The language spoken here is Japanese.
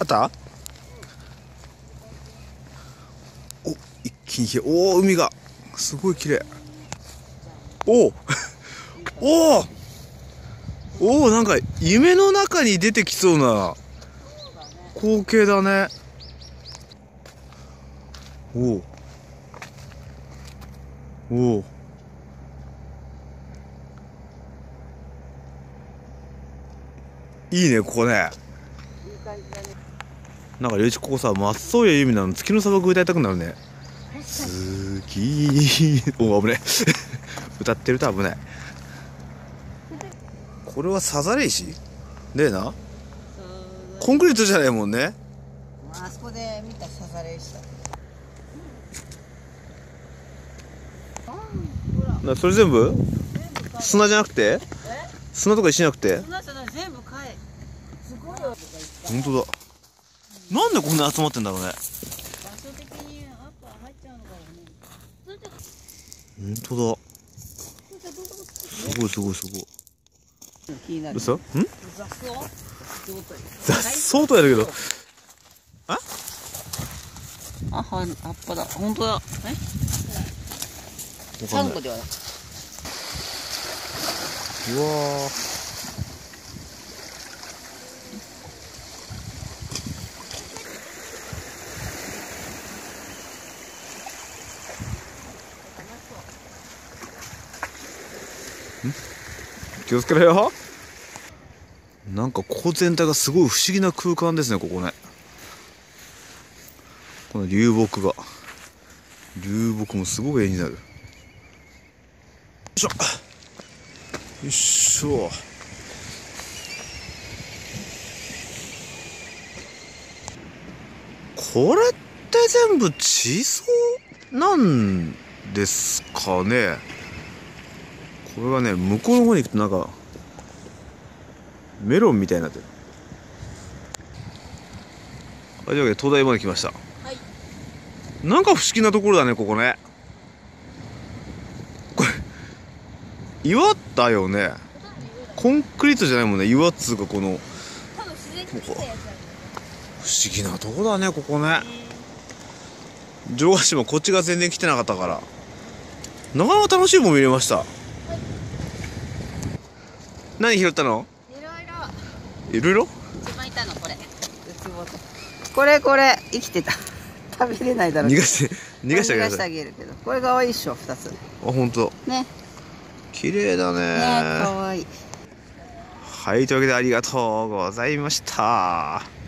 った。お、一気におお、海がすごい綺麗。おおおおおお、なんか夢の中に出てきそうな光景だね。おおおお、いいね、ここね。なんか、りょういち、ここさ、松任谷由実の月の砂漠歌いたくなるね。月、お、危ねえ。歌ってると危ない。これはサザレ石ねえな。コンクリートじゃないもんね。 あそこで見たサザレ石だ。 それ全部砂じゃなくて、砂とか石じゃなくて、 砂じゃない、全部貝。すごいよ。 本当だ。なんでこんな集まってんだろうね。 場所的にやっぱ入っちゃうのかもね。 本当だ。すごいすごいすごい。 気になる。 どうした？ん？ 雑草？ 雑草とやるけど。あ？ 葉っぱだ。本当だ。サンゴではなく。 うわー。気をつけろよ。なんかここ全体がすごい不思議な空間ですね、ここね。この流木が。流木もすごく絵になる。よいしょ。よいしょ。これって全部地層なんですかね。これがね、向こうの方に行くとなんかメロンみたいになってる。というわけで東大まで来ました。はい、なんか不思議なところだね、ここね。これ岩だよね。コンクリートじゃないもんね。岩っつうか、この多分自然にできたやつだよね。 不思議なとこだね、ここね。城ヶ島こっちが全然来てなかったから、なかなか楽しいもん見れました。はい、何拾ったの？いろいろ。 一番いたのこれ。これ生きてた。食べれないだろう。 逃がしてあげるけど、これ可愛いっしょ、2つ。 あ、本当。 ね。 綺麗だね。 可愛い。 はい、というわけでありがとうございました。